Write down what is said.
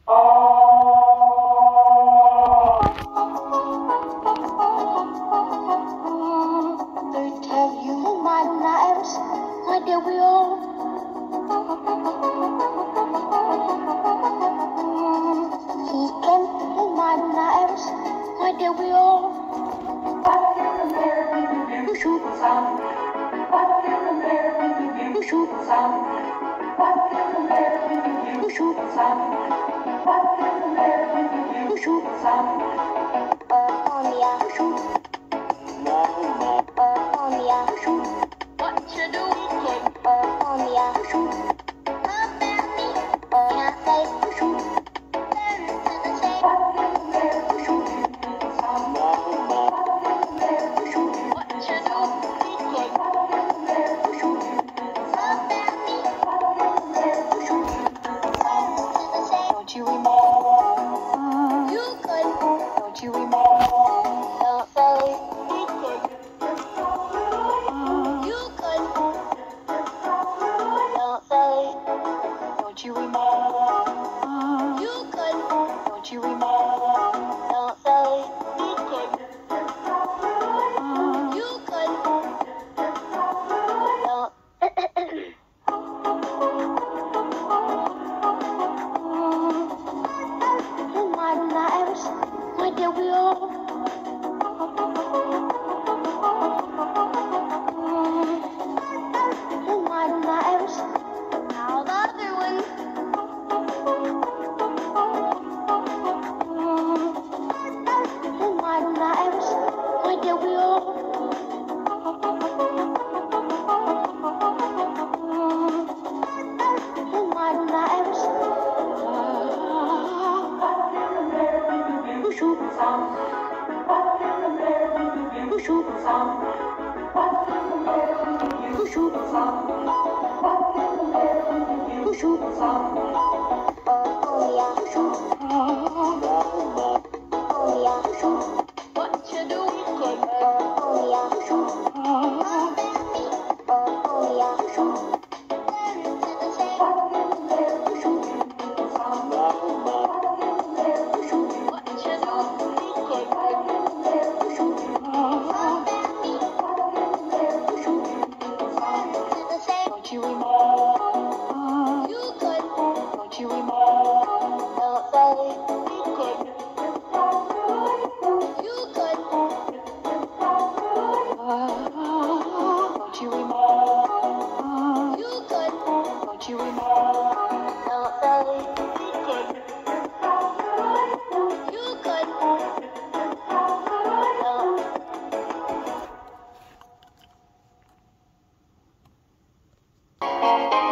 They tell you my knives, why did we all? He can feel my knives, why did we all? What can the bear do? Shoot the sun. What can the bear do? Shoot the sun. What can the bear do? Shoot the sun. What can the bear do? Shoot the sun. Shoot. Shoot. What you do? Shoot. What can the bear do? Shoot the sun. What can the bear do? What you do? What can the bear do? Shoot the sun. What can the bear do? Shoot the sun. Don't you remember? You could. Don't you remember? Don't say you could. You could. Don't say Don't you remember? you could. Don't you remember? Don't say you could. You could. Don't. My knives, why did we all? My knives, Now the other one. my knives, why did we all? My knives, What can the bear do? Shoot the sun. What can the bear do? Shoot the sun. What can the bear do? Shoot the sun. What can the bear do? Shoot the sun. shoot. Shoot. What you do? Could. Shoot. Shoot. What can the bear do? Shoot the sun. What can the bear do? Shoot. What you do? Could. What can the bear do? Shoot. What can the bear do? Shoot the sun. Don't you remember? You could. Don't you remember? Don't say you could. You could. Don't you remember? You could. Don't you remember? Don't say you could. You could. Don't.